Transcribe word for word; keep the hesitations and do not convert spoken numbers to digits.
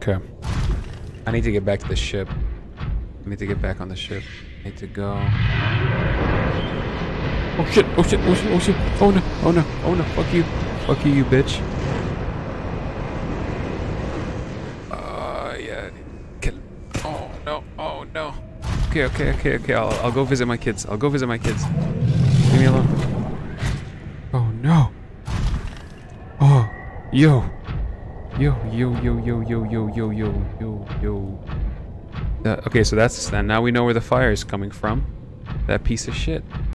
Okay. I need to get back to the ship. I need to get back on the ship. I need to go. Oh shit! Oh shit! Oh shit! Oh shit! Oh no! Oh no! Oh no! Fuck you! Fuck you, you bitch! Uh, yeah. Kill. Oh no! Oh no! Okay, okay, okay, okay. I'll I'll go visit my kids. I'll go visit my kids. Leave me alone. Oh no! Oh, yo! Yo, yo, yo, yo, yo, yo, yo, yo, yo, yo. Uh, okay, so that's then. Now we know where the fire is coming from. That piece of shit.